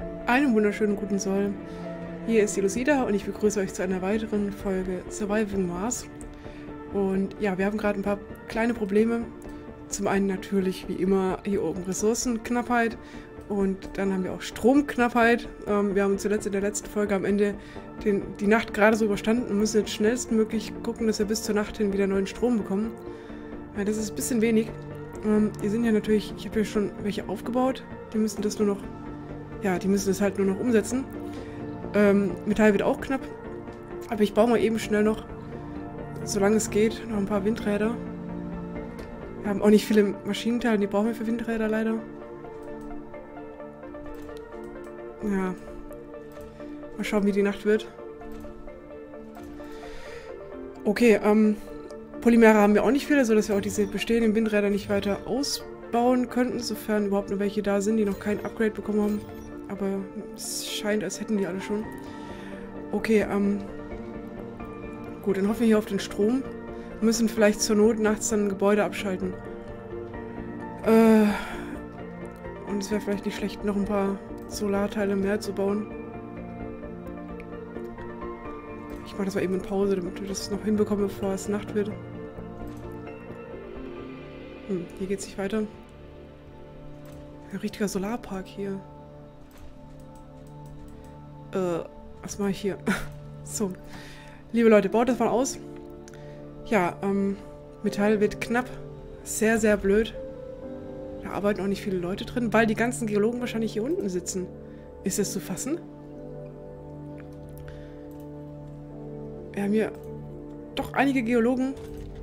Einen wunderschönen guten Soll. Hier ist die Lucida und ich begrüße euch zu einer weiteren Folge Surviving Mars. Und ja, wir haben gerade ein paar kleine Probleme. Zum einen natürlich wie immer hier oben Ressourcenknappheit und dann haben wir auch Stromknappheit. Wir haben zuletzt in der letzten Folge am Ende die Nacht gerade so überstanden und müssen jetzt schnellstmöglich gucken, dass wir bis zur Nacht hin wieder neuen Strom bekommen. Ja, das ist ein bisschen wenig. Die sind ja natürlich, ich habe ja schon welche aufgebaut. Die müssen das nur noch, ja, die müssen das halt nur noch umsetzen. Metall wird auch knapp. Aber ich baue mal eben schnell noch, solange es geht, noch ein paar Windräder. Wir haben auch nicht viele Maschinenteile, die brauchen wir für Windräder leider. Ja. Mal schauen, wie die Nacht wird. Okay, Polymere haben wir auch nicht viele, sodass wir auch diese bestehenden Windräder nicht weiter ausbauen könnten, sofern überhaupt nur welche da sind, die noch kein Upgrade bekommen haben. Aber es scheint, als hätten die alle schon. Okay, gut, dann hoffen wir hier auf den Strom. Wir müssen vielleicht zur Not nachts dann ein Gebäude abschalten. Und es wäre vielleicht nicht schlecht, noch ein paar Solarteile mehr zu bauen. Ich mache das mal eben in Pause, damit wir das noch hinbekommen, bevor es Nacht wird. Hier geht es nicht weiter. Ein richtiger Solarpark hier. Was mache ich hier? So. Liebe Leute, baut das mal aus. Ja, Metall wird knapp. Sehr, sehr blöd. Da arbeiten auch nicht viele Leute drin, weil die ganzen Geologen wahrscheinlich hier unten sitzen. Ist das zu fassen? Wir haben hier doch einige Geologen.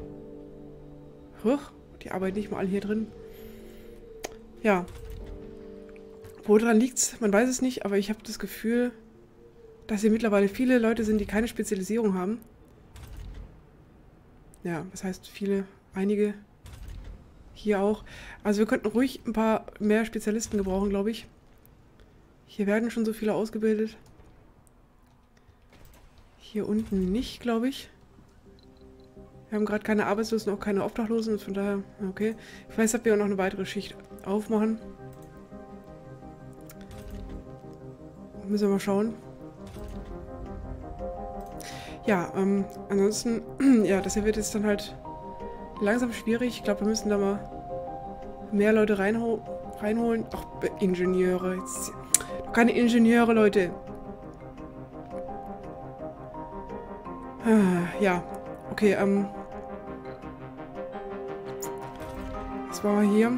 Huch, die arbeiten nicht mal alle hier drin. Ja. Woran liegt's? Man weiß es nicht, aber ich habe das Gefühl, dass hier mittlerweile viele Leute sind, die keine Spezialisierung haben. Ja, was heißt viele? Einige. Hier auch. Also wir könnten ruhig ein paar mehr Spezialisten gebrauchen, glaube ich. Hier werden schon so viele ausgebildet. Hier unten nicht, glaube ich. Wir haben gerade keine Arbeitslosen, auch keine Obdachlosen. Von daher, okay. Vielleicht sollten wir auch noch eine weitere Schicht aufmachen. Müssen wir mal schauen. Ja, ansonsten, ja, das hier wird jetzt dann halt langsam schwierig. Ich glaube, wir müssen da mal mehr Leute reinholen. Ach, Ingenieure. Jetzt, doch keine Ingenieure, Leute. Ja, okay, was war hier?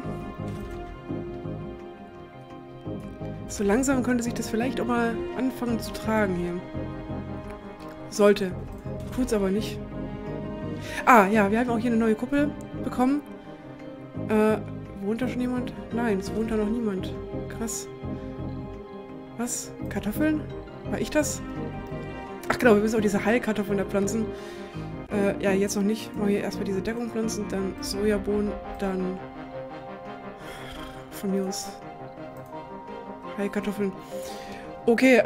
So langsam könnte sich das vielleicht auch mal anfangen zu tragen hier. Sollte. Tut's aber nicht. Ah, ja, wir haben auch hier eine neue Kuppel bekommen. Wohnt da schon jemand? Nein, es wohnt da noch niemand. Krass. Was? Kartoffeln? War ich das? Ach genau, wir müssen auch diese Heilkartoffeln da pflanzen. Ja, jetzt noch nicht. Machen wir hier erstmal diese Deckung pflanzen, dann Sojabohnen, dann von mir aus Heilkartoffeln. Okay,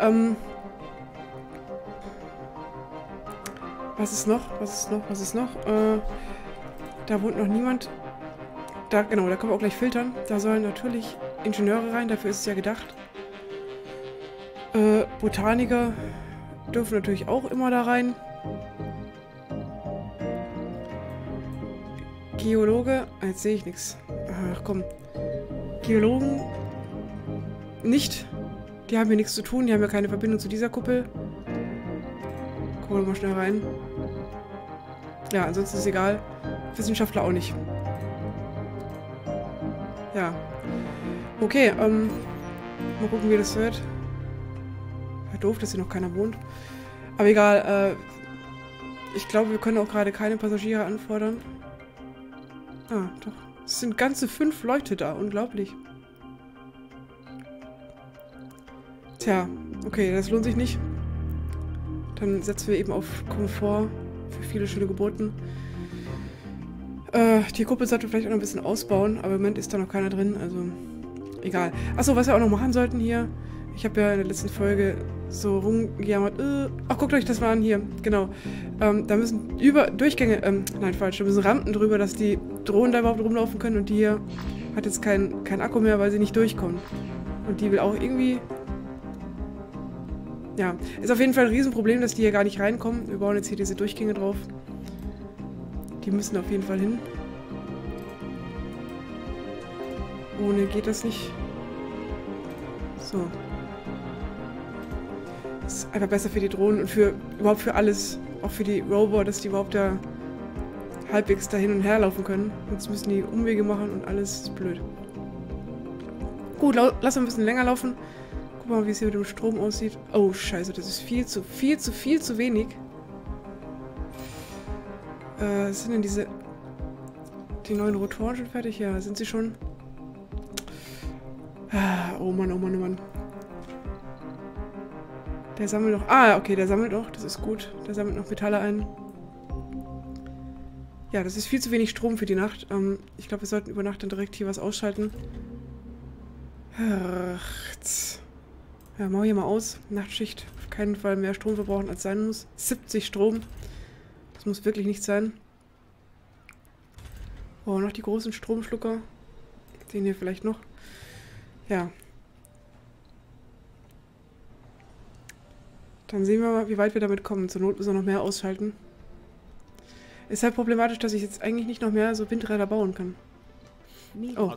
was ist noch? Was ist noch? Was ist noch? Da wohnt noch niemand. Da, genau, da können wir auch gleich filtern. Da sollen natürlich Ingenieure rein, dafür ist es ja gedacht. Botaniker dürfen natürlich auch immer da rein. Geologe, jetzt sehe ich nichts. Ach komm. Geologen nicht. Die haben hier nichts zu tun, die haben ja keine Verbindung zu dieser Kuppel. Gucken wir mal schnell rein. Ja, ansonsten ist es egal. Wissenschaftler auch nicht. Ja. Okay, mal gucken, wie das wird. Ja, doof, dass hier noch keiner wohnt. Aber egal, ich glaube, wir können auch gerade keine Passagiere anfordern. Ah, doch. Es sind ganze 5 Leute da. Unglaublich. Tja, okay, das lohnt sich nicht. Dann setzen wir eben auf Komfort für viele schöne Geburten. Die Kuppel sollte vielleicht auch noch ein bisschen ausbauen, aber im Moment ist da noch keiner drin, also egal. Achso, was wir auch noch machen sollten hier. Ich habe ja in der letzten Folge so rumgejammert. Ach, guckt euch das mal an hier. Genau. Da müssen Durchgänge, nein, falsch, da müssen Rampen drüber, dass die Drohnen da überhaupt rumlaufen können und die hier hat jetzt kein Akku mehr, weil sie nicht durchkommen. Und die will auch irgendwie Ja, ist auf jeden Fall ein Riesenproblem, dass die hier gar nicht reinkommen. Wir bauen jetzt hier diese Durchgänge drauf. Die müssen auf jeden Fall hin. Ohne geht das nicht. So. Das ist einfach besser für die Drohnen und überhaupt für alles. Auch für die Rover, dass die überhaupt da halbwegs da hin und her laufen können. Sonst müssen die Umwege machen und alles ist blöd. Gut, lass uns ein bisschen länger laufen. Guck mal, wie es hier mit dem Strom aussieht. Oh, scheiße, das ist viel zu wenig. Sind denn die neuen Rotoren schon fertig? Ja, sind sie schon? Oh Mann, oh Mann, oh Mann. Der sammelt noch... Ah, okay, der sammelt noch. Das ist gut. Der sammelt noch Metalle ein. Ja, das ist viel zu wenig Strom für die Nacht. Ich glaube, wir sollten über Nacht dann direkt hier was ausschalten. Ja, machen wir hier mal aus. Nachtschicht. Auf keinen Fall mehr Strom verbrauchen, als sein muss. 70 Strom. Das muss wirklich nicht sein. Oh, noch die großen Stromschlucker. Den hier vielleicht noch. Ja. Dann sehen wir mal, wie weit wir damit kommen. Zur Not müssen wir noch mehr ausschalten. Ist halt problematisch, dass ich jetzt eigentlich nicht noch mehr so Windräder bauen kann. Oh.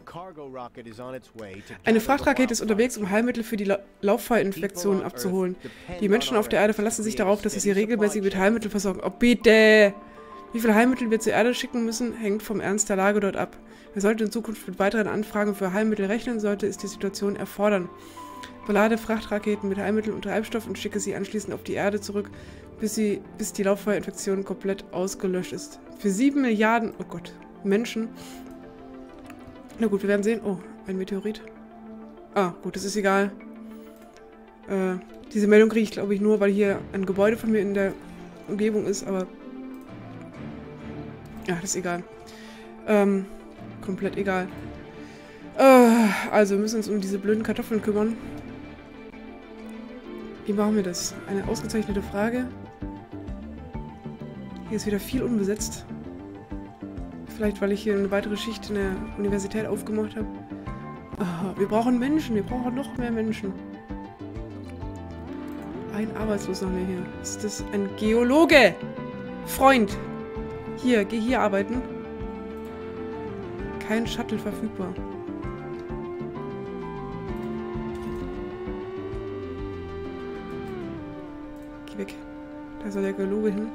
Eine Frachtrakete ist unterwegs, um Heilmittel für die Lauffeuerinfektionen abzuholen. Die Menschen auf der Erde verlassen sich darauf, dass sie sie regelmäßig mit Heilmitteln versorgen. Oh, bitte! Wie viele Heilmittel wir zur Erde schicken müssen, hängt vom Ernst der Lage dort ab. Wir sollten in Zukunft mit weiteren Anfragen für Heilmittel rechnen, sollte es die Situation erfordern. Belade Frachtraketen mit Heilmitteln und Treibstoff und schicke sie anschließend auf die Erde zurück, bis die Lauffeuerinfektion komplett ausgelöscht ist. Für 7 Milliarden, oh Gott, Menschen. Na gut, wir werden sehen. Oh, ein Meteorit. Ah, gut, das ist egal. Diese Meldung kriege ich, glaube ich, nur, weil hier ein Gebäude von mir in der Umgebung ist, aber... Ja, das ist egal. Komplett egal. Also, wir müssen uns um diese blöden Kartoffeln kümmern. Wie machen wir das? Eine ausgezeichnete Frage. Hier ist wieder viel unbesetzt. Vielleicht, weil ich hier eine weitere Schicht in der Universität aufgemacht habe. Wir brauchen Menschen. Wir brauchen noch mehr Menschen. Ein Arbeitsloser haben wir hier. Ist das ein Geologe? Freund. Hier, geh hier arbeiten. Kein Shuttle verfügbar. Geh weg. Da soll der Geologe hin.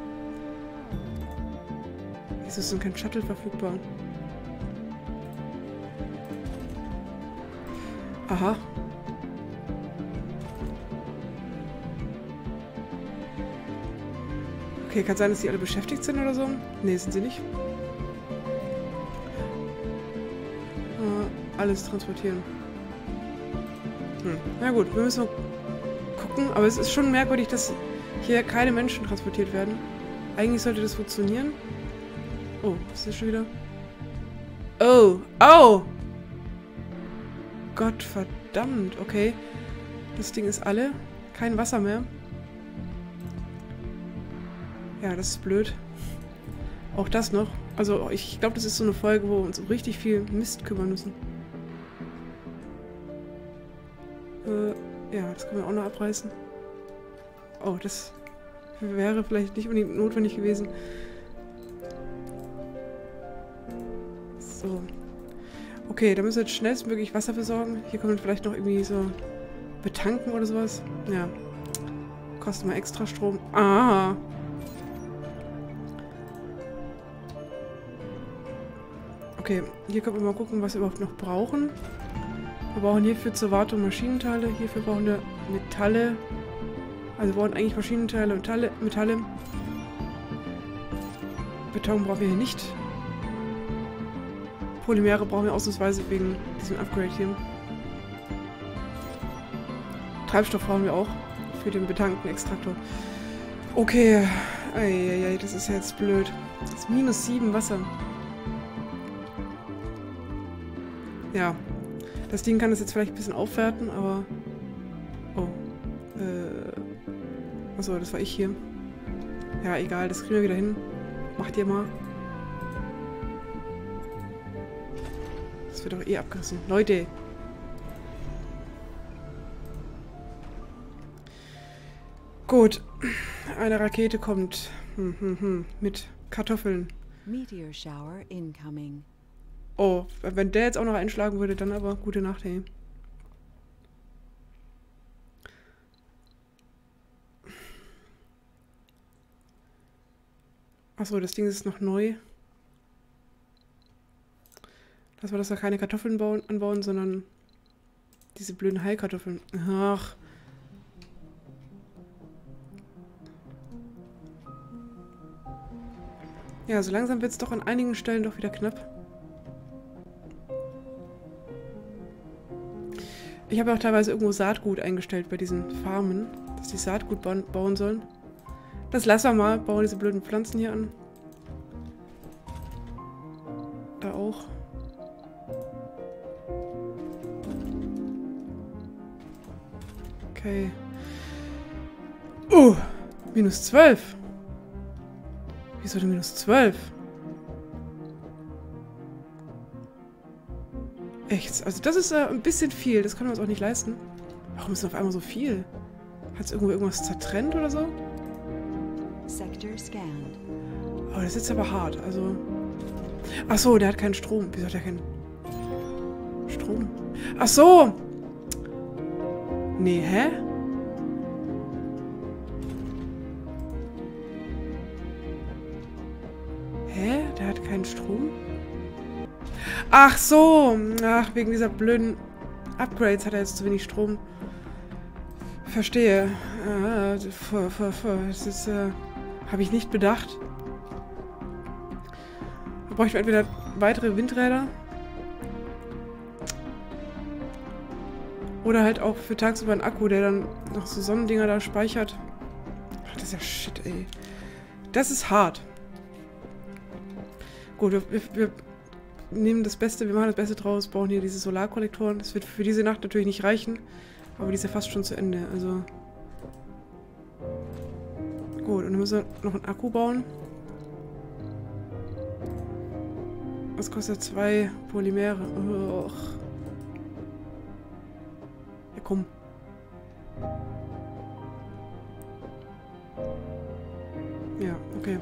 Wieso ist denn kein Shuttle verfügbar? Aha. Okay, kann sein, dass die alle beschäftigt sind oder so. Nee, sind sie nicht. Alles transportieren. Na gut, wir müssen mal gucken. Aber es ist schon merkwürdig, dass hier keine Menschen transportiert werden. Eigentlich sollte das funktionieren. Oh, was ist das schon wieder? Oh, oh! Gott verdammt, okay. Das Ding ist alle. Kein Wasser mehr. Ja, das ist blöd. Auch das noch. Also, ich glaube, das ist so eine Folge, wo wir uns um richtig viel Mist kümmern müssen. Ja, das können wir auch noch abreißen. Oh, das wäre vielleicht nicht unbedingt notwendig gewesen. So. Okay, da müssen wir jetzt schnellstmöglich Wasser besorgen. Hier können wir vielleicht noch irgendwie so betanken oder sowas. Ja. Kostet mal extra Strom. Ah! Okay, hier können wir mal gucken, was wir überhaupt noch brauchen. Wir brauchen hierfür zur Wartung Maschinenteile. Hierfür brauchen wir Metalle. Also wir brauchen eigentlich Maschinenteile und Metalle. Beton brauchen wir hier nicht. Polymere brauchen wir ausnahmsweise wegen diesem Upgrade hier. Treibstoff brauchen wir auch für den betankten Extraktor. Okay. Eieiei, das ist jetzt blöd. Das ist -7 Wasser. Ja. Das Ding kann das jetzt vielleicht ein bisschen aufwerten, aber... Oh. Achso, das war ich hier. Ja, egal, das kriegen wir wieder hin. Macht ihr mal. Das wird doch eh abgerissen. Leute! Gut. Eine Rakete kommt. Mit Kartoffeln. Meteor shower incoming. Oh, wenn der jetzt auch noch einschlagen würde, dann aber gute Nacht, hey. Achso, das Ding ist noch neu. Lass mal, dass wir keine Kartoffeln anbauen, sondern diese blöden Heilkartoffeln. Ach. Ja, so langsam wird es doch an einigen Stellen doch wieder knapp. Ich habe auch teilweise irgendwo Saatgut eingestellt bei diesen Farmen, dass die Saatgut bauen sollen. Das lassen wir mal. Bauen diese blöden Pflanzen hier an. Da auch. Okay. Minus 12. Wieso denn minus 12? Echt? Also das ist ein bisschen viel. Das können wir uns auch nicht leisten. Warum ist denn auf einmal so viel? Hat es irgendwas zertrennt oder so? Sector scanned. Oh, das ist jetzt aber hart. Also. Ach so, der hat keinen Strom. Wieso hat er keinen Strom? Ach so! Nee, hä? Hä? Der hat keinen Strom? Ach so! Ach, wegen dieser blöden Upgrades hat er jetzt zu wenig Strom. Verstehe. Das ist, habe ich nicht bedacht. Da bräuchten wir entweder weitere Windräder. Oder halt auch für tagsüber einen Akku, der dann noch so Sonnendinger da speichert. Ach, das ist ja shit, ey. Das ist hart. Gut, wir nehmen das Beste, wir machen das Beste draus, bauen hier diese Solarkollektoren. Das wird für diese Nacht natürlich nicht reichen. Aber die ist ja fast schon zu Ende, also... Gut, und dann müssen wir noch einen Akku bauen. Das kostet 2 Polymere. Och. Ja, komm. Ja, okay.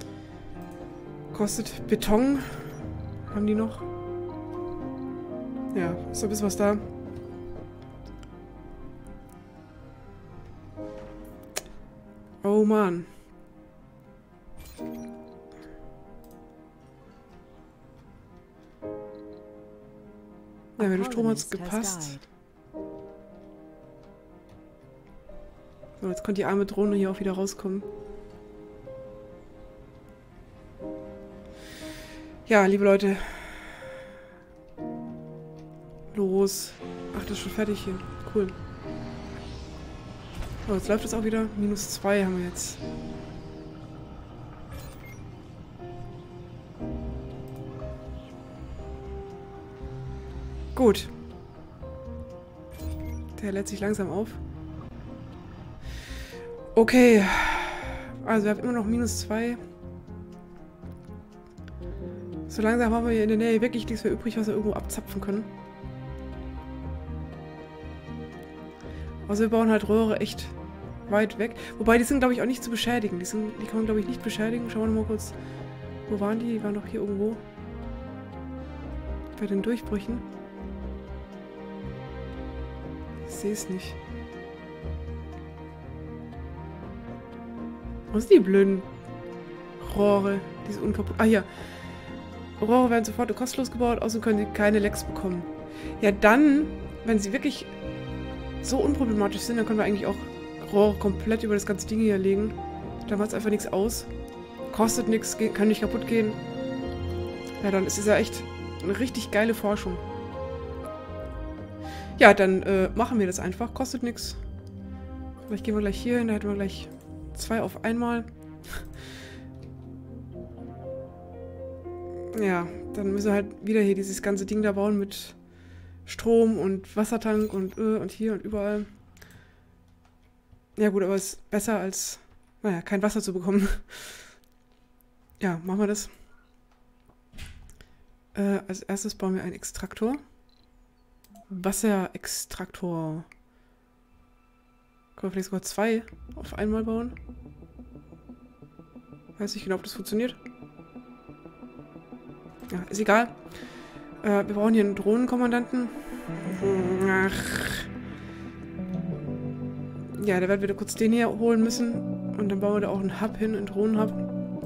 Kostet Beton. Haben die noch? Ja, ist noch ein bisschen was da. Oh Mann. Ja, mit dem Strom hat es gepasst. So, jetzt konnte die arme Drohne hier auch wieder rauskommen. Ja, liebe Leute. Los. Ach, das ist schon fertig hier. Cool. So, jetzt läuft es auch wieder. Minus 2 haben wir jetzt. Gut. Der lädt sich langsam auf. Okay. Also wir haben immer noch minus 2. So langsam haben wir hier in der Nähe wirklich nichts mehr übrig, was wir irgendwo abzapfen können. Also wir bauen halt Röhre echt weit weg. Wobei, die sind, glaube ich, auch nicht zu beschädigen. Die kann man, glaube ich, nicht beschädigen. Schauen wir mal kurz. Wo waren die? Die waren doch hier irgendwo. Bei den Durchbrüchen. Ich sehe es nicht. Wo sind die blöden Rohre? Diese unkaputt. Ah, hier. Rohre werden sofort kostenlos gebaut, außerdem können sie keine Lecks bekommen. Ja, dann, wenn sie wirklich so unproblematisch sind, dann können wir eigentlich auch Rohre komplett über das ganze Ding hier legen. Da macht es einfach nichts aus. Kostet nichts, kann nicht kaputt gehen. Ja, dann ist es ja echt eine richtig geile Forschung. Ja, dann machen wir das einfach. Kostet nichts. Vielleicht gehen wir gleich hier hin, da hätten wir gleich 2 auf einmal. Ja, dann müssen wir halt wieder hier dieses ganze Ding da bauen mit Strom und Wassertank und hier und überall. Ja gut, aber es ist besser als, naja, kein Wasser zu bekommen. Ja, machen wir das. Als erstes bauen wir einen Extraktor. Wasserextraktor. Können wir vielleicht sogar 2 auf einmal bauen? Weiß nicht genau, ob das funktioniert. Ja, ist egal. Wir brauchen hier einen Drohnenkommandanten. Ach. Ja, da werden wir kurz den hier holen müssen. Und dann bauen wir da auch einen Hub hin, einen Drohnenhub.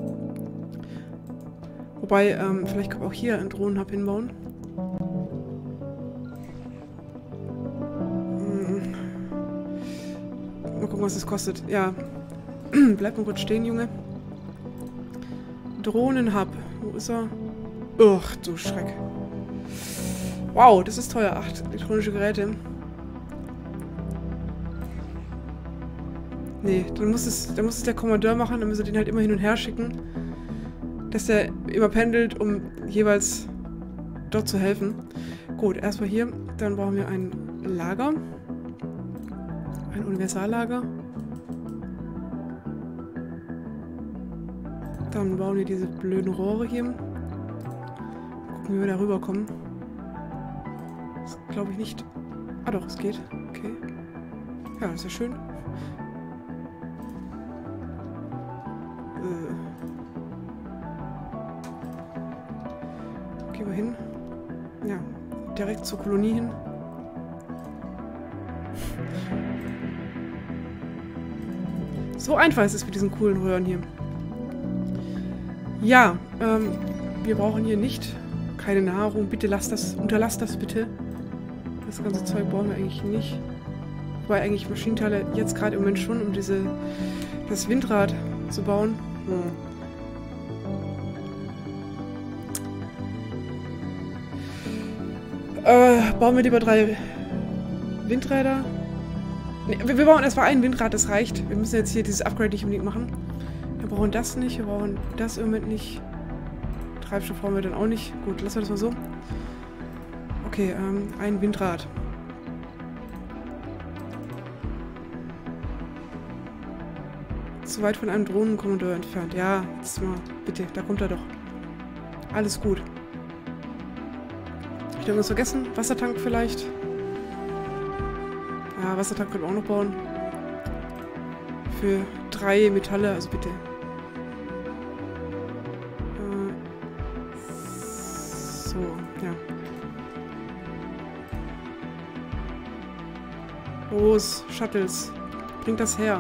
Wobei, vielleicht können wir auch hier einen Drohnenhub hinbauen. Mal gucken, was das kostet. Ja. Bleib mal kurz stehen, Junge. Drohnenhub. Wo ist er? Ugh, du Schreck. Wow, das ist teuer. 8 elektronische Geräte. Nee, dann muss es der Kommandeur machen, dann müssen wir den halt immer hin und her schicken. Dass der immer pendelt, um jeweils dort zu helfen. Gut, erstmal hier. Dann brauchen wir ein Lager. Ein Universallager. Dann bauen wir diese blöden Rohre hier. Gucken, wie wir da rüberkommen. Das glaube ich nicht. Ah doch, es geht. Okay. Ja, das ist ja schön. Gehen wir hin. Ja, direkt zur Kolonie hin. So einfach ist es mit diesen coolen Röhren hier. Ja, wir brauchen hier nicht keine Nahrung. Bitte unterlasst das bitte. Das ganze Zeug brauchen wir eigentlich nicht. Wobei eigentlich Maschinenteile jetzt gerade im Moment schon, um das Windrad zu bauen. Bauen wir lieber 3 Windräder. Nee, wir bauen erstmal ein Windrad, das reicht. Wir müssen jetzt hier dieses Upgrade nicht unbedingt machen. Wir brauchen das nicht, wir brauchen das im Moment nicht. Treibstoff brauchen wir dann auch nicht. Gut, lassen wir das mal so. Okay, ein Windrad. Zu weit von einem Drohnenkommandeur entfernt. Ja, jetzt mal, bitte, da kommt er doch. Alles gut. Ich habe irgendwas vergessen. Wassertank vielleicht. Ja, Wassertank können wir auch noch bauen. Für 3 Metalle, also bitte. So, ja. Los, Shuttles. Bringt das her.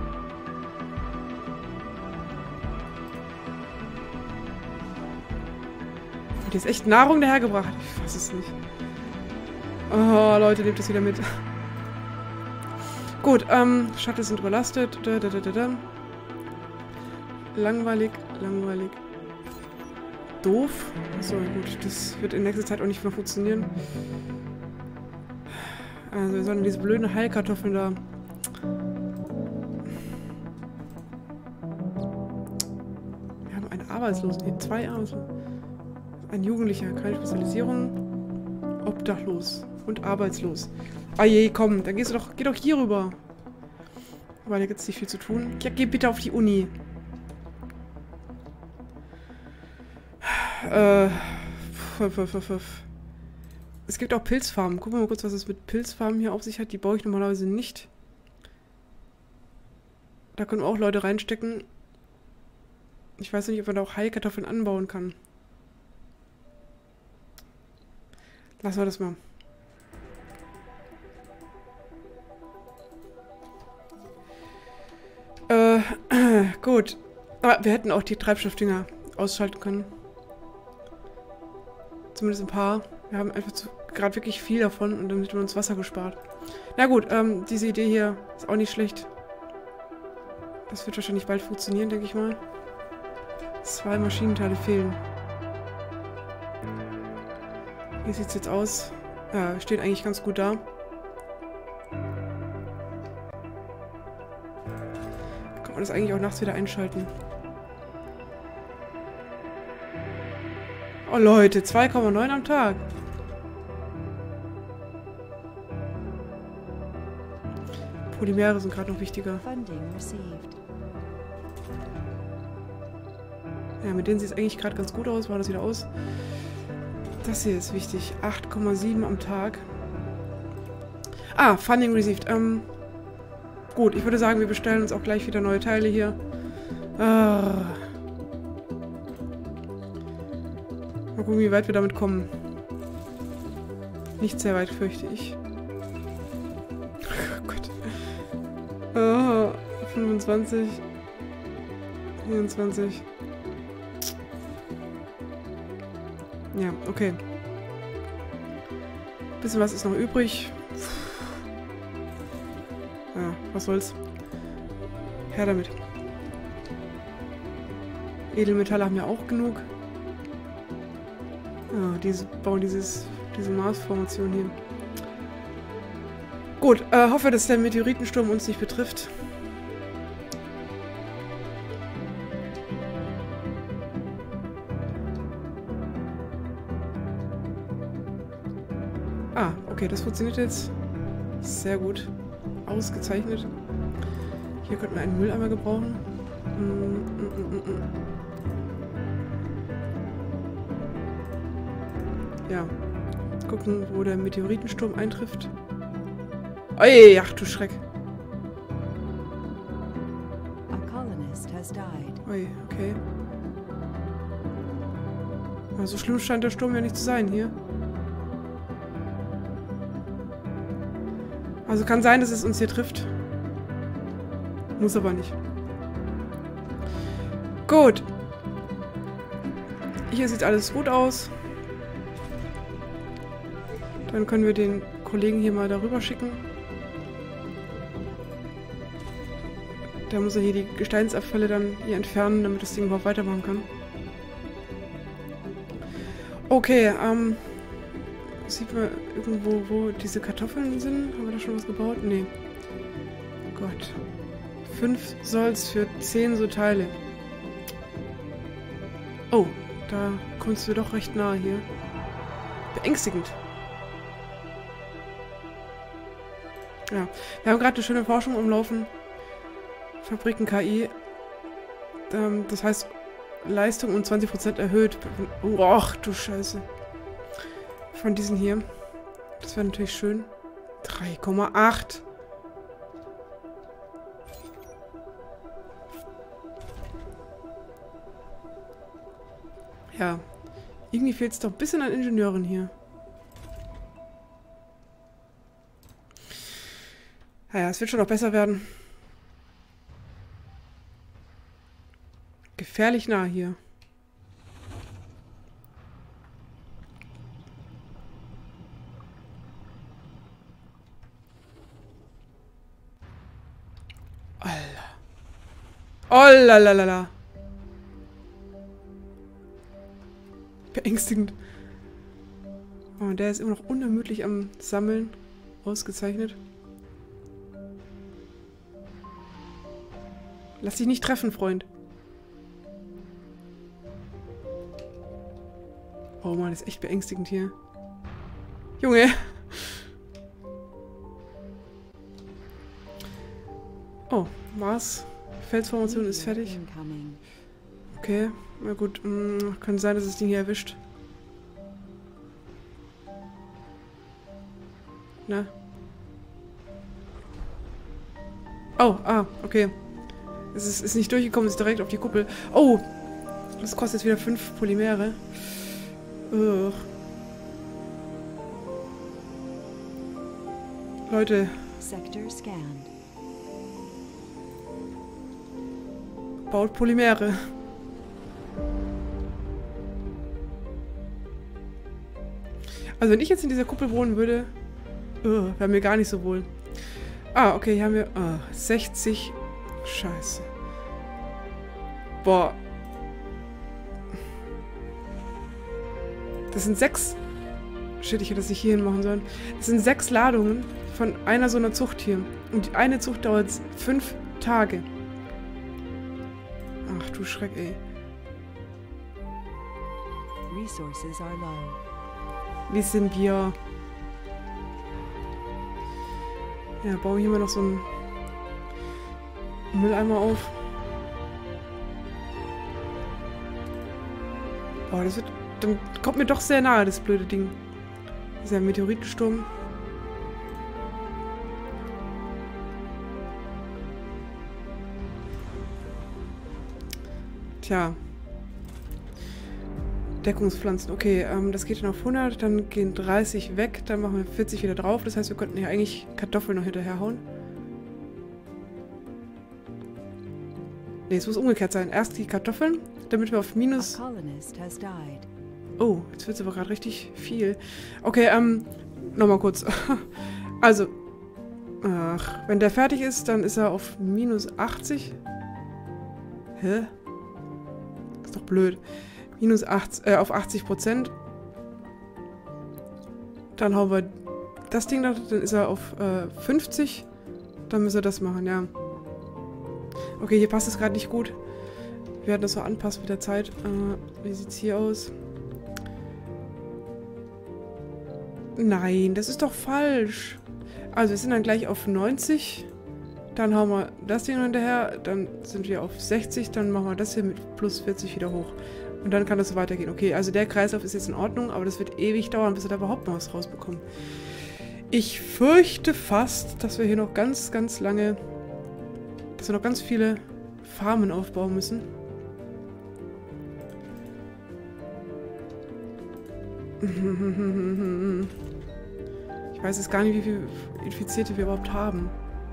Hat jetzt echt Nahrung dahergebracht? Ich weiß es nicht. Oh, Leute, nehmt das wieder mit. Gut, Shuttles sind überlastet. Langweilig, langweilig. Doof. So, gut, das wird in nächster Zeit auch nicht mehr funktionieren. Also, wir sollen diese blöden Heilkartoffeln da... Wir haben einen Arbeitslosen. Nee, 2 Arbeitslosen. Ein Jugendlicher, keine Spezialisierung. Obdachlos und arbeitslos. Ah je, komm, dann geh doch hier rüber. Weil da gibt es nicht viel zu tun. Ja, geh bitte auf die Uni. Es gibt auch Pilzfarmen. Gucken wir mal kurz, was es mit Pilzfarmen hier auf sich hat. Die baue ich normalerweise nicht. Da können auch Leute reinstecken. Ich weiß nicht, ob man da auch Heilkartoffeln anbauen kann. Lassen wir das mal. Gut. Aber wir hätten auch die Treibstoffdinger ausschalten können. Zumindest ein paar. Wir haben einfach gerade wirklich viel davon und dann hätten wir uns Wasser gespart. Na gut, diese Idee hier ist auch nicht schlecht. Das wird wahrscheinlich bald funktionieren, denke ich mal. 2 Maschinenteile fehlen. Wie sieht es jetzt aus? Ja, steht eigentlich ganz gut da. Kann man das eigentlich auch nachts wieder einschalten? Oh Leute, 2,9 am Tag. Polymere sind gerade noch wichtiger. Ja, mit denen sieht es eigentlich gerade ganz gut aus. Machen das wieder aus. Das hier ist wichtig. 8,7 am Tag. Ah, Funding received. Gut, ich würde sagen, wir bestellen uns auch gleich wieder neue Teile hier. Ah. Mal gucken, wie weit wir damit kommen. Nicht sehr weit, fürchte ich. Oh Gott. Oh, 25. 24. Ja, okay. Bisschen was ist noch übrig. Ja, was soll's. Her damit. Edelmetalle haben wir auch genug. Ja, bauen diese Marsformation hier. Gut, hoffe, dass der Meteoritensturm uns nicht betrifft. Ah, okay, das funktioniert jetzt sehr gut. Ausgezeichnet. Hier könnten wir einen Mülleimer gebrauchen. Ja. Gucken, wo der Meteoritensturm eintrifft. Ey, ach du Schreck. Ui, okay. Aber so schlimm scheint der Sturm ja nicht zu sein hier. Also kann sein, dass es uns hier trifft. Muss aber nicht. Gut. Hier sieht alles gut aus. Dann können wir den Kollegen hier mal darüber schicken. Da muss er hier die Gesteinsabfälle dann hier entfernen, damit das Ding überhaupt weitermachen kann. Okay, sieht man irgendwo, wo diese Kartoffeln sind? Haben wir da schon was gebaut? Nee. Gott. 5 Solls für 10 so Teile. Oh, da kommst du doch recht nahe hier. Beängstigend. Ja, wir haben gerade eine schöne Forschung umlaufen. Fabriken KI. Das heißt, Leistung um 20% erhöht. Och, du Scheiße. Von diesen hier. Das wäre natürlich schön. 3,8. Ja. Irgendwie fehlt es doch ein bisschen an Ingenieuren hier. Naja, es wird schon noch besser werden. Gefährlich nah hier. Alter. Oh lalalala. Beängstigend. Oh, der ist immer noch unermüdlich am Sammeln. Ausgezeichnet. Lass dich nicht treffen, Freund. Oh Mann, das ist echt beängstigend hier. Junge! Oh, Mars. Felsformation ist fertig. Okay, na gut. Kann sein, dass das Ding hier erwischt. Na? Oh, okay. Es ist nicht durchgekommen, es ist direkt auf die Kuppel. Oh! Das kostet jetzt wieder 5 Polymere. Ugh. Leute. Baut Polymere. Also wenn ich jetzt in dieser Kuppel wohnen würde, wäre mir gar nicht so wohl. Ah, okay, hier haben wir 60. Scheiße. Boah. Das sind 6... Shit, ich hätte das nicht hierhin machen sollen. Das sind 6 Ladungen von einer so einer Zucht hier. Und die eine Zucht dauert 5 Tage. Ach du Schreck, ey. Wie sind wir? Ja, bauen wir hier mal noch so einen Mülleimer auf. Boah, das wird... Dann kommt mir doch sehr nahe, das blöde Ding. Dieser Meteoritensturm. Tja. Deckungspflanzen. Okay, das geht dann auf 100, dann gehen 30 weg, dann machen wir 40 wieder drauf. Das heißt, wir könnten hier eigentlich Kartoffeln noch hinterherhauen. Ne, es muss umgekehrt sein. Erst die Kartoffeln, damit wir auf minus... Oh, jetzt wird es aber gerade richtig viel. Okay, nochmal kurz. Also, ach, wenn der fertig ist, dann ist er auf minus 80. Hä? Das ist doch blöd. Minus 80, auf 80%. Dann hauen wir das Ding da, dann ist er auf 50. Dann müssen wir das machen, ja. Okay, hier passt es gerade nicht gut. Wir werden das so anpassen mit der Zeit. Wie sieht es hier aus? Nein, das ist doch falsch. Also wir sind dann gleich auf 90. Dann hauen wir das Ding hinterher. Dann sind wir auf 60. Dann machen wir das hier mit plus 40 wieder hoch. Und dann kann das so weitergehen. Okay, also der Kreislauf ist jetzt in Ordnung, aber das wird ewig dauern, bis wir da überhaupt noch was rausbekommen. Ich fürchte fast, dass wir hier noch ganz, ganz lange... dass wir noch ganz viele Farmen aufbauen müssen. Ich weiß jetzt gar nicht, wie viele Infizierte wir überhaupt haben.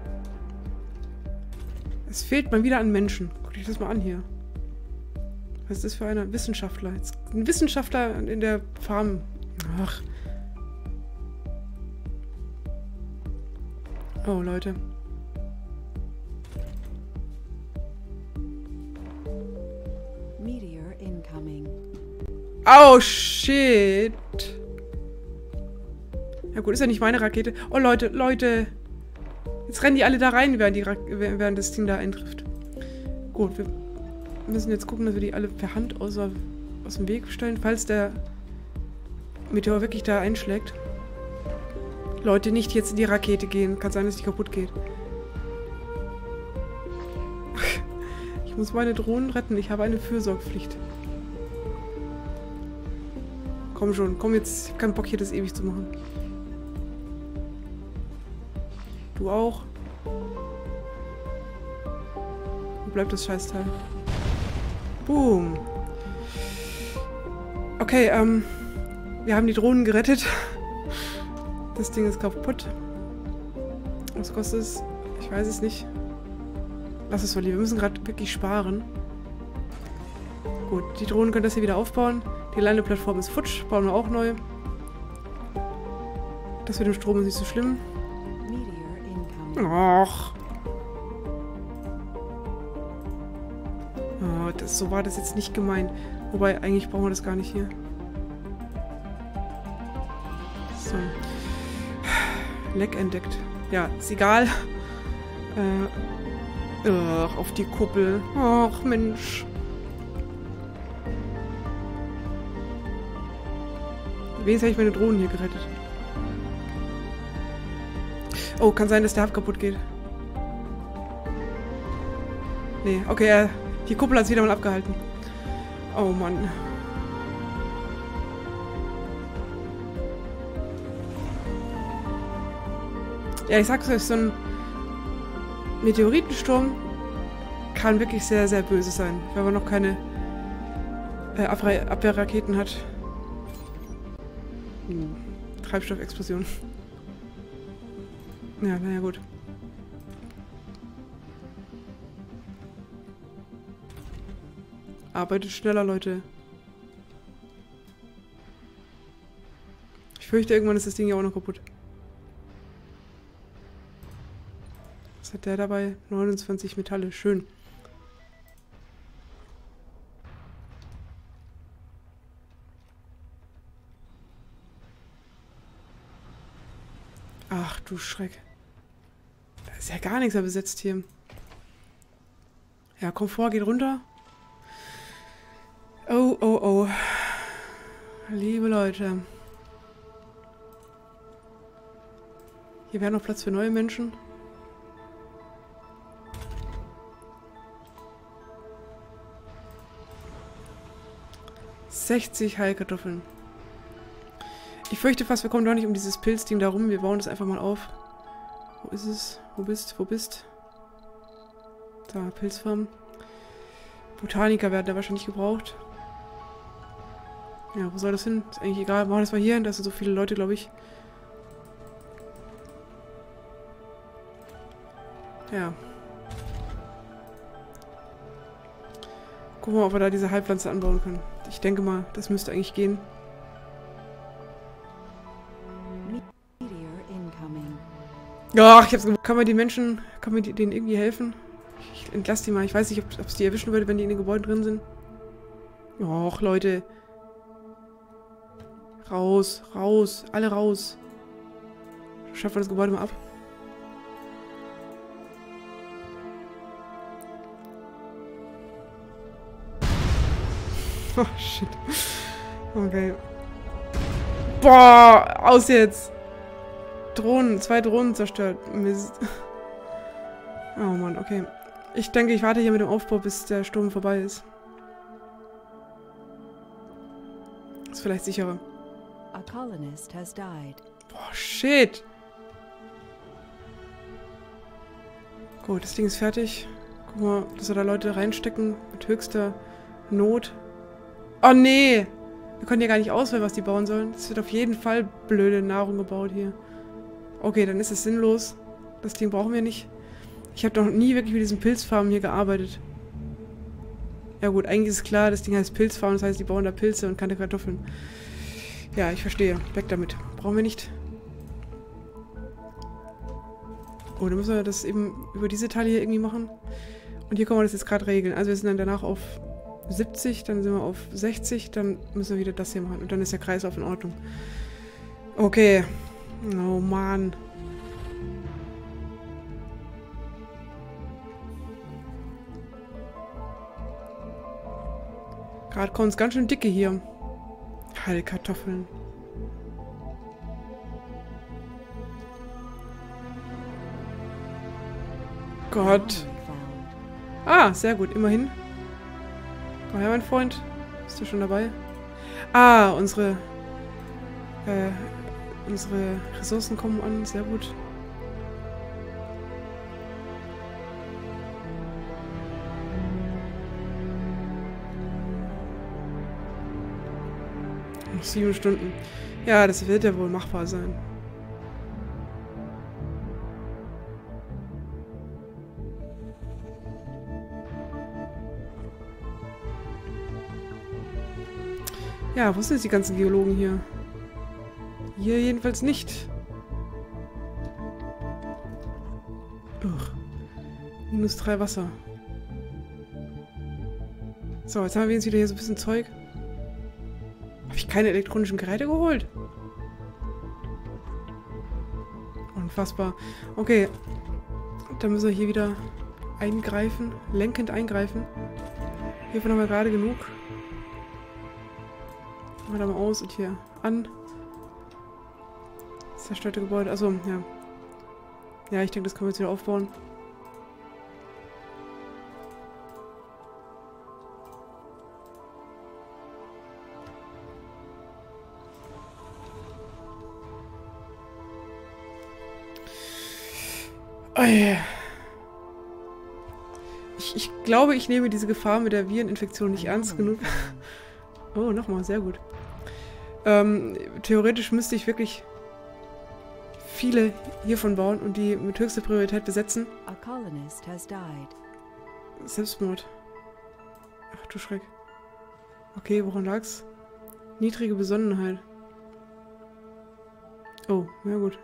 Es fehlt mal wieder an Menschen. Guck dich das mal an hier. Was ist das für ein Wissenschaftler? Jetzt ein Wissenschaftler in der Farm. Ach. Oh, Leute. Meteor incoming. Oh, shit. Ja gut, ist ja nicht meine Rakete. Oh, Leute, Leute. Jetzt rennen die alle da rein, während das Ding da eintrifft. Gut, wir müssen jetzt gucken, dass wir die alle per Hand aus dem Weg stellen, falls der Meteor wirklich da einschlägt. Leute, nicht jetzt in die Rakete gehen. Kann sein, dass die kaputt geht. Ich muss meine Drohnen retten. Ich habe eine Fürsorgpflicht. Komm schon, komm jetzt. Ich habe keinen Bock, hier das ewig zu machen. Du auch. Wo bleibt das Scheißteil? Boom. Okay, wir haben die Drohnen gerettet. Das Ding ist kaputt. Was kostet es? Ich weiß es nicht. Lass es mal lieber. Wir müssen gerade wirklich sparen. Gut, die Drohnen können das hier wieder aufbauen. Die Landeplattform ist futsch. Bauen wir auch neu. Das mit dem Strom ist nicht so schlimm. Och. Oh, so war das jetzt nicht gemeint. Wobei, eigentlich brauchen wir das gar nicht hier. So. Leck entdeckt. Ja, ist egal. Auf die Kuppel. Ach, Mensch. Wenigstens habe ich meine Drohnen hier gerettet. Oh, kann sein, dass der Hub kaputt geht. Nee, okay, die Kuppel hat es wieder mal abgehalten. Oh Mann. Ja, ich sag's euch, so ein Meteoritensturm kann wirklich sehr, sehr böse sein, wenn man noch keine Abwehrraketen hat. Treibstoffexplosion. Ja, naja, gut. Arbeitet schneller, Leute. Ich fürchte, irgendwann ist das Ding ja auch noch kaputt. Was hat der dabei? 29 Metalle. Schön. Ach du Schreck. Da ist ja gar nichts mehr besetzt hier. Ja, Komfort geht runter. Oh, oh, oh. Liebe Leute. Hier wäre noch Platz für neue Menschen. ...60 Heilkartoffeln. Ich fürchte fast, wir kommen doch nicht um dieses Pilzding da rum. Wir bauen das einfach mal auf. Wo ist es? Wo bist? Wo bist? Da, Pilzfarm. Botaniker werden da wahrscheinlich gebraucht. Ja, wo soll das hin? Ist eigentlich egal. Machen wir das mal hier hin. Da sind so viele Leute, glaube ich. Ja. Gucken wir mal, ob wir da diese Heilpflanze anbauen können. Ich denke mal, das müsste eigentlich gehen. Meteor incoming. Ach, ich hab's gewusst. Kann man denen irgendwie helfen? Ich entlasse die mal. Ich weiß nicht, ob es die erwischen würde, wenn die in den Gebäuden drin sind. Och, Leute. Raus, raus, alle raus. Schaffen wir das Gebäude mal ab. Oh, shit. Okay. Boah, aus jetzt. Drohnen, 2 Drohnen zerstört. Mist. Oh Mann, okay. Ich denke, ich warte hier mit dem Aufbau, bis der Sturm vorbei ist. Ist vielleicht sicherer. A colonist has died. Boah, shit. Gut, das Ding ist fertig. Guck mal, dass wir da Leute reinstecken mit höchster Not. Oh nee! Wir können ja gar nicht auswählen, was die bauen sollen. Es wird auf jeden Fall blöde Nahrung gebaut hier. Okay, dann ist es sinnlos. Das Ding brauchen wir nicht. Ich habe noch nie wirklich mit diesen Pilzfarmen hier gearbeitet. Ja gut, eigentlich ist klar, das Ding heißt Pilzfarm, das heißt, die bauen da Pilze und keine Kartoffeln. Ja, ich verstehe. Weg damit. Brauchen wir nicht. Oh, dann müssen wir das eben über diese Teile hier irgendwie machen. Und hier können wir das jetzt gerade regeln. Also wir sind dann danach auf 70, dann sind wir auf 60, dann müssen wir wieder das hier machen. Und dann ist der Kreislauf in Ordnung. Okay. Oh Mann. Gerade kommen es ganz schön dicke hier. Heilkartoffeln. Gott. Ah, sehr gut. Immerhin. Komm her, mein Freund. Bist du schon dabei? Ah, unsere Ressourcen kommen an. Sehr gut. Noch 7 Stunden. Ja, das wird ja wohl machbar sein. Ja, wo sind jetzt die ganzen Geologen hier? Hier jedenfalls nicht. Ugh. -3 Wasser. So, jetzt haben wir jetzt wieder hier so ein bisschen Zeug. Habe ich keine elektronischen Geräte geholt? Unfassbar. Okay. Dann müssen wir hier wieder eingreifen. Lenkend eingreifen. Hiervon haben wir gerade genug. Machen wir da mal aus und hier an. Zerstörte Gebäude. Achso, ja. Ja, ich denke, das können wir jetzt wieder aufbauen. Oh yeah. Ich glaube, ich nehme diese Gefahr mit der Vireninfektion nicht ernst genug. Oh, nochmal, sehr gut. Theoretisch müsste ich wirklich viele hiervon bauen und die mit höchster Priorität besetzen. A colonist has died. Selbstmord. Ach du Schreck. Okay, woran lag's? Niedrige Besonnenheit. Oh, ja gut.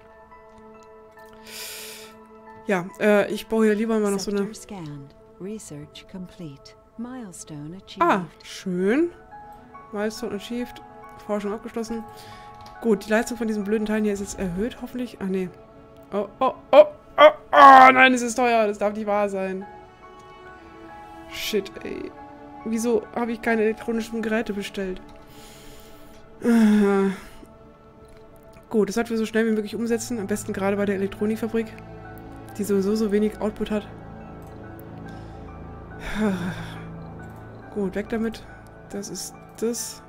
Ja, ich baue hier lieber mal noch so eine... Research complete. Milestone achieved. Ah, schön. Milestone achieved. Forschung abgeschlossen. Gut, die Leistung von diesen blöden Teilen hier ist jetzt erhöht, hoffentlich. Ach nee. Oh, oh, oh, oh, oh, nein, es ist teuer. Das darf nicht wahr sein. Shit, ey. Wieso habe ich keine elektronischen Geräte bestellt? Gut, das sollten wir so schnell wie möglich umsetzen. Am besten gerade bei der Elektronikfabrik, die sowieso so wenig Output hat. Gut, weg damit. Das ist das.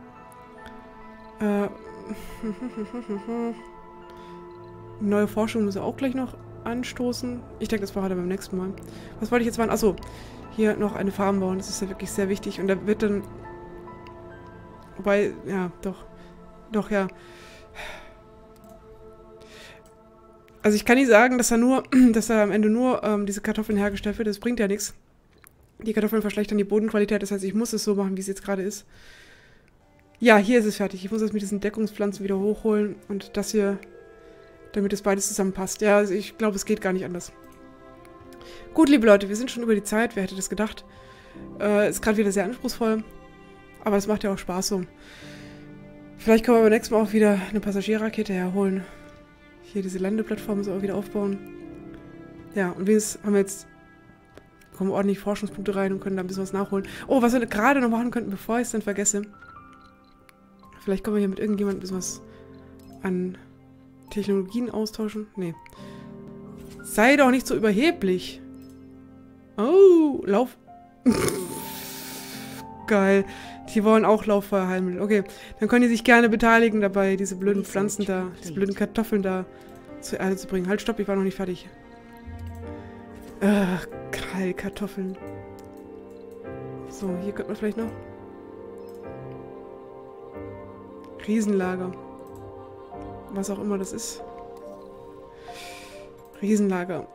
Neue Forschung muss er auch gleich noch anstoßen. Ich denke, das war halt beim nächsten Mal. Was wollte ich jetzt machen? Achso, hier noch eine Farm bauen. Das ist ja wirklich sehr wichtig. Und da wird dann... Wobei, ja, doch. Doch, ja. Also ich kann nicht sagen, dass da am Ende nur diese Kartoffeln hergestellt wird. Das bringt ja nichts. Die Kartoffeln verschlechtern die Bodenqualität. Das heißt, ich muss es so machen, wie es jetzt gerade ist. Ja, hier ist es fertig. Ich muss das mit diesen Deckungspflanzen wieder hochholen. Und das hier, damit das beides zusammenpasst. Ja, also ich glaube, es geht gar nicht anders. Gut, liebe Leute, wir sind schon über die Zeit. Wer hätte das gedacht? Ist gerade wieder sehr anspruchsvoll. Aber es macht ja auch Spaß so. Vielleicht können wir beim nächsten Mal auch wieder eine Passagierrakete herholen. Hier diese Landeplattform müssen wir auch wieder aufbauen. Ja, und wenigstens haben wir jetzt... kommen ordentlich Forschungspunkte rein und können da ein bisschen was nachholen. Oh, was wir gerade noch machen könnten, bevor ich es dann vergesse. Vielleicht können wir hier mit irgendjemandem ein bisschen was an Technologien austauschen. Nee. Sei doch nicht so überheblich. Oh, Lauf... Geil. Die wollen auch Lauffeuerheilmittel. Okay, dann können die sich gerne beteiligen dabei, diese blöden Pflanzen da, diese blöden Kartoffeln da zur Erde zu bringen. Halt, stopp, ich war noch nicht fertig. Geil, Kartoffeln. So, hier könnte man vielleicht noch... Riesenlager. Was auch immer das ist. Riesenlager.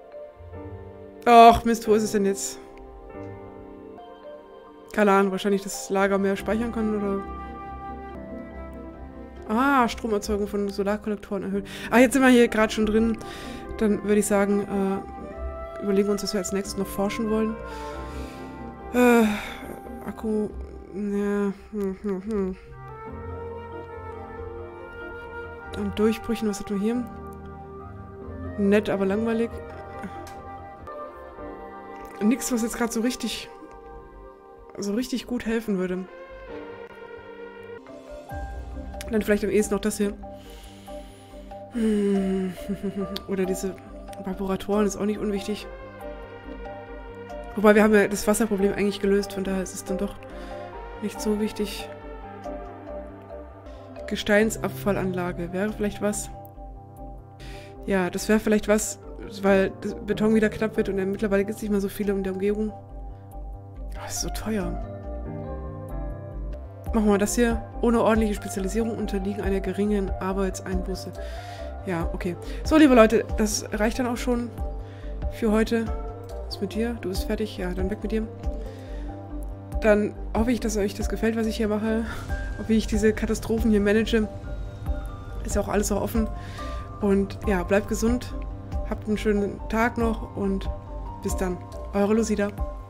Ach, Mist, wo ist es denn jetzt? Keine Ahnung, wahrscheinlich das Lager mehr speichern kann, oder... Ah, Stromerzeugung von Solarkollektoren erhöht. Ah, jetzt sind wir hier gerade schon drin. Dann würde ich sagen, überlegen wir uns, was wir als nächstes noch forschen wollen. Akku... Ja... An Durchbrüchen, was hat man hier? Nett, aber langweilig. Nix, was jetzt gerade so richtig gut helfen würde. Dann vielleicht am ehesten noch das hier. Oder diese Vaporatoren ist auch nicht unwichtig. Wobei wir haben ja das Wasserproblem eigentlich gelöst, von daher ist es dann doch nicht so wichtig. Gesteinsabfallanlage wäre vielleicht was. Ja, das wäre vielleicht was, weil das Beton wieder knapp wird und mittlerweile gibt es nicht mehr so viele in der Umgebung. Oh, das ist so teuer. Machen wir das hier. Ohne ordentliche Spezialisierung unterliegen einer geringen Arbeitseinbuße. Ja, okay. So, liebe Leute, das reicht dann auch schon für heute. Was ist mit dir? Du bist fertig? Ja, dann weg mit dir. Dann hoffe ich, dass euch das gefällt, was ich hier mache. Ob wie ich diese Katastrophen hier manage. Ist ja auch alles noch offen. Und ja, bleibt gesund. Habt einen schönen Tag noch und bis dann. Eure Lucida.